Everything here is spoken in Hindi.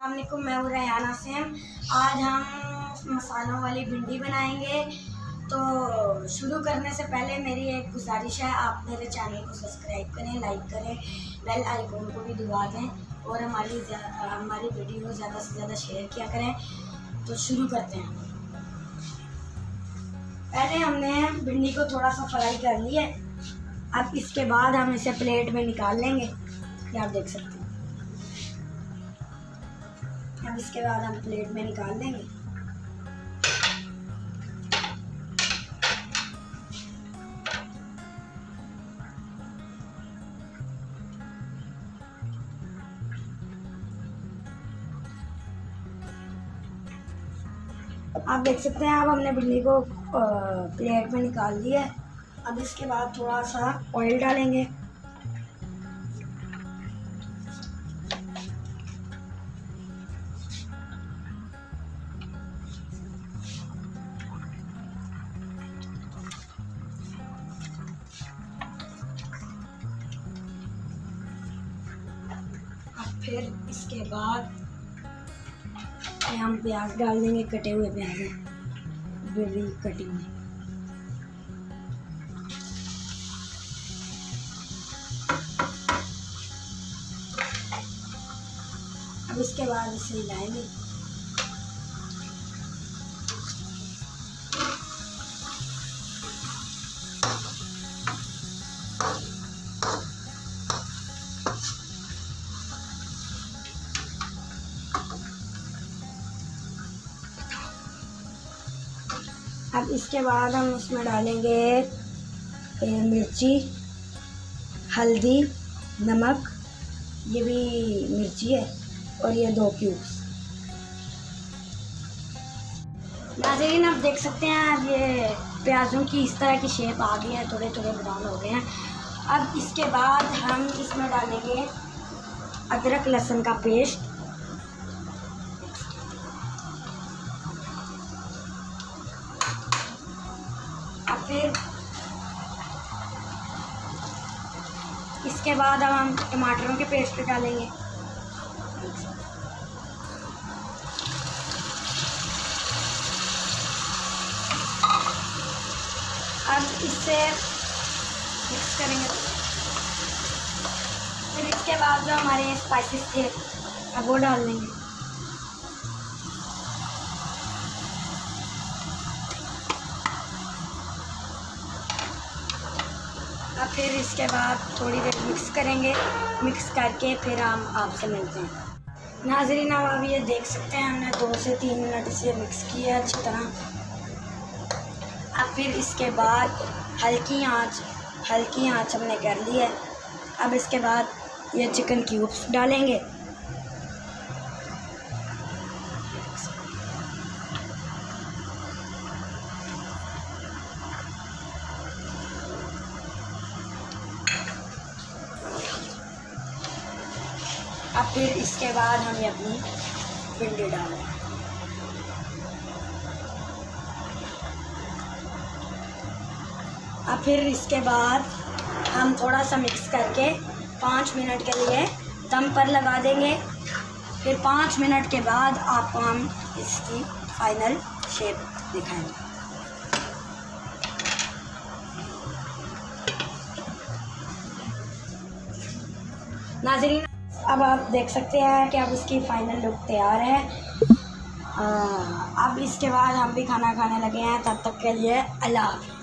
अस्सलामुअलैकुम, मैं हूँ रेहाना सेम। आज हम मसालों वाली भिंडी बनाएंगे। तो शुरू करने से पहले मेरी एक गुजारिश है, आप मेरे चैनल को सब्सक्राइब करें, लाइक करें, बेल आइकॉन को भी दबा दें और हमारी वीडियो ज़्यादा से ज़्यादा शेयर किया करें। तो शुरू करते हैं। पहले हमने भिंडी को थोड़ा सा फ्राई कर लिया है। अब इसके बाद हम इसे प्लेट में निकाल लेंगे, ये आप देख सकते हैं। अब इसके बाद हम प्लेट में निकाल लेंगे। आप देख सकते हैं, अब हमने भिंडी को प्लेट में निकाल दिया है। अब इसके बाद थोड़ा सा ऑयल डालेंगे। फिर इसके बाद हम प्याज डाल देंगे, कटे हुए प्याज हैं, बड़ी कटी हुई। अब इसके बाद इसे हिलाएंगे। अब इसके बाद हम इसमें डालेंगे मिर्ची, हल्दी, नमक, ये भी मिर्ची है, और ये 2 क्यूब्स। नाज़रीन, आप देख सकते हैं, अब ये प्याज़ों की इस तरह की शेप आ गई है, थोड़े थोड़े ब्राउन हो गए हैं। अब इसके बाद हम इसमें डालेंगे अदरक लहसुन का पेस्ट। फिर इसके बाद अब हम टमाटरों के पेस्ट डालेंगे। अब इससे मिक्स करेंगे। फिर इसके बाद जो हमारे स्पाइसेस थे अब वो डाल देंगे। अब फिर इसके बाद थोड़ी देर मिक्स करेंगे। मिक्स करके फिर हम आपसे मिलते हैं। नाज़रीन, अब ये देख सकते हैं, हमने 2 से 3 मिनट इसे मिक्स किया अच्छी तरह। अब फिर इसके बाद हल्की आंच हमने कर ली है। अब इसके बाद ये चिकन क्यूब्स डालेंगे। अब फिर इसके बाद हम अपनी भिंडी डालें। अब फिर इसके बाद हम थोड़ा सा मिक्स करके 5 मिनट के लिए दम पर लगा देंगे। फिर 5 मिनट के बाद आपको हम इसकी फाइनल शेप दिखाएंगे। नाज़रीन, अब आप देख सकते हैं कि अब इसकी फ़ाइनल लुक तैयार है। अब इसके बाद हम भी खाना खाने लगे हैं। तब तक के लिए अल्लाह हाफ़िज़।